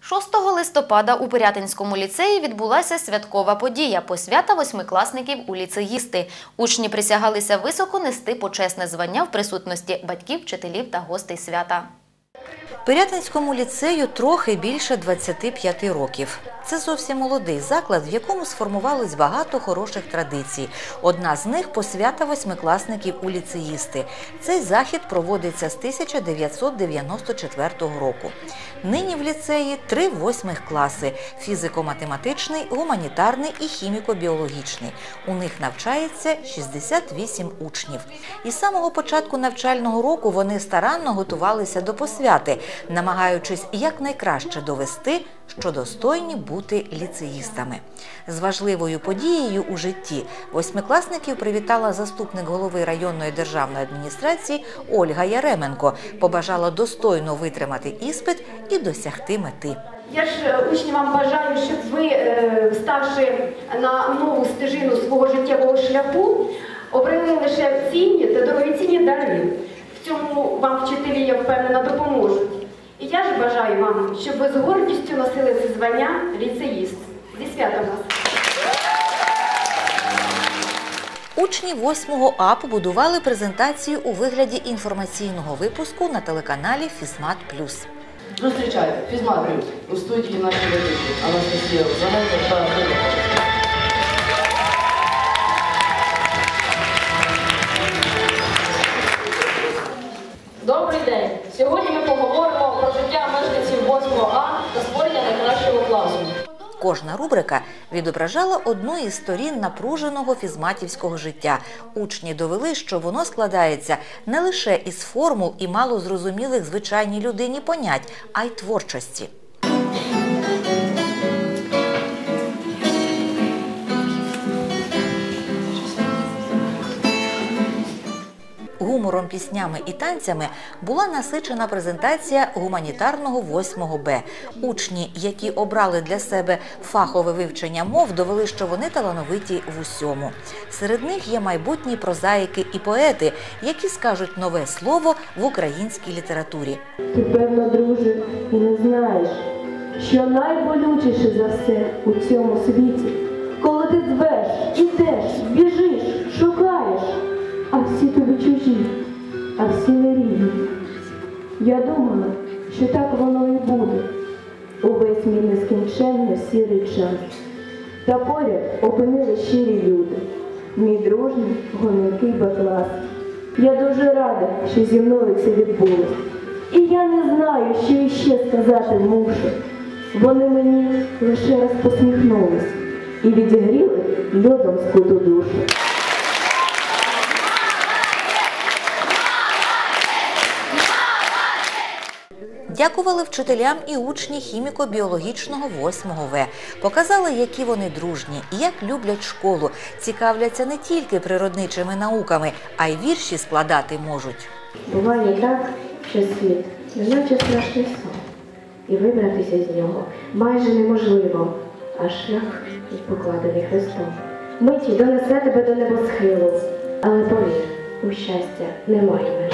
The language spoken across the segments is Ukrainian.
6 листопада у Пирятинському ліцеї відбулася святкова подія – посвята восьмикласників у ліцеїсти. Учні присягалися високо нести почесне звання в присутності батьків, вчителів та гостей свята. Пирятинському ліцею трохи більше 25 років. Це зовсім молодий заклад, в якому сформувалось багато хороших традицій. Одна з них – посвята восьмикласників у ліцеїсти. Цей захід проводиться з 1994 року. Нині в ліцеї 3 восьмих класи – фізико-математичний, гуманітарний і хіміко-біологічний. У них навчається 68 учнів. Із самого початку навчального року вони старанно готувалися до посвяти, намагаючись якнайкраще довести, що достойні бути ліцеїстами. З важливою подією у житті восьмикласників привітала заступник голови районної державної адміністрації Ольга Яременко, побажала достойно витримати іспит і досягти мети. Я ж учні вам бажаю, щоб ви, ставши на нову стежину свого життєвого шляху, обрали лише цінні та дорогоцінні дари. В цьому вам вчителі, я впевнена, допоможуть. І я ж бажаю вам, щоб ви з гордістю носили це звання ліцеїст. Зі святом вас! Учні 8 А побудували презентацію у вигляді інформаційного випуску на телеканалі «Фізмат Плюс». Зустрічайте, «Фізмат Плюс» у студії нашої ведучі Анастасія Озаренко та Антонія. Добрий день! Сьогодні ми поговоримо про життя мешканців 8 А та створення найкращого класу. Кожна рубрика відображала одну із сторін напруженого фізматівського життя. Учні довели, що воно складається не лише із формул і малозрозумілих звичайній людині понять, а й творчості. Гумором, піснями і танцями була насичена презентація гуманітарного 8 Б. Учні, які обрали для себе фахове вивчення мов, довели, що вони талановиті в усьому. Серед них є майбутні прозаїки і поети, які скажуть нове слово в українській літературі. Ти, певно, друже, і не знаєш, що найболючіше за все у цьому світі, коли ти звеш, ідеш, біжиш, шукаєш, а всі тобі чужі, а всі не рідні. Я думала, що так воно і буде увесь мій нескінченно сірий час. Та поряд опинили щирі люди, мій дружній гоноркий Б-клас. Я дуже рада, що зі мною це відбулось. І я не знаю, що іще сказати мушу. Вони мені лише раз посміхнулись і відігріли льодом скуту душу. Дякували вчителям і учні хіміко-біологічного 8 В. Показали, які вони дружні і як люблять школу. Цікавляться не тільки природничими науками, а й вірші складати можуть. Буває так, що світ, неначе страшний сон, і вибратися з нього майже неможливо, а шлях покладений Христом. Миті донесе тебе до небосхилу, але повір, у щастя немає межі.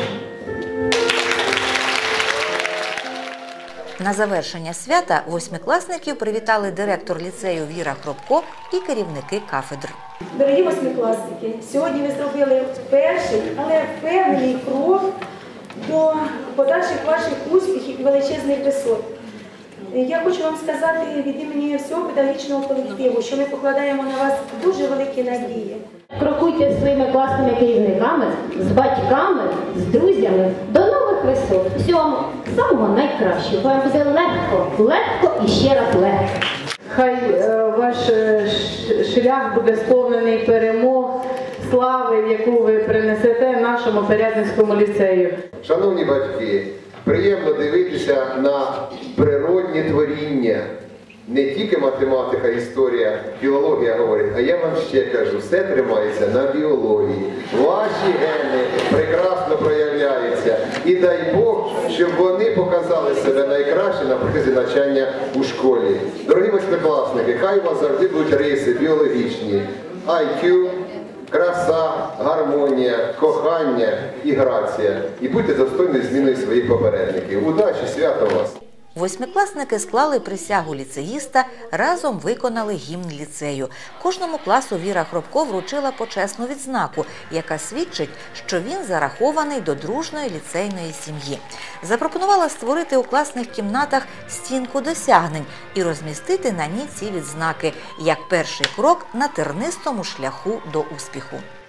На завершення свята восьмикласників привітали директор ліцею Віра Хробко і керівники кафедр. Дорогі восьмикласники, сьогодні ви зробили перший, але впевнений крок до подальших ваших успіхів і величезних висот. Я хочу вам сказати від імені всього педагогічного колективу, що ми покладаємо на вас дуже великі надії. Крокуйте зі своїми класними керівниками, з батьками, з друзями до нових висот. Всього самого найкращого. Вам буде легко, легко і ще раз легко. Хай ваш шлях буде сповнений перемог, слави, яку ви принесете нашому Пирятинському ліцею. Шановні батьки, приємно дивитися на природні творіння. Не тільки математика, історія, філологія говорить, а я вам ще кажу, все тримається на біології. Ваші гени прекрасно проявляються. І дай Бог, щоб вони показали себе найкраще на протязі навчання у школі. Дорогі восьмикласники, хай у вас завжди будуть риси біологічні, IQ, краса, гармонія, кохання і грація. І будьте достойні зміною своїх попередників. Удачі, свято вас! Восьмикласники склали присягу ліцеїста, разом виконали гімн ліцею. Кожному класу Віра Хробко вручила почесну відзнаку, яка свідчить, що він зарахований до дружної ліцейної сім'ї. Запропонувала створити у класних кімнатах стінку досягнень і розмістити на ній ці відзнаки, як перший крок на тернистому шляху до успіху.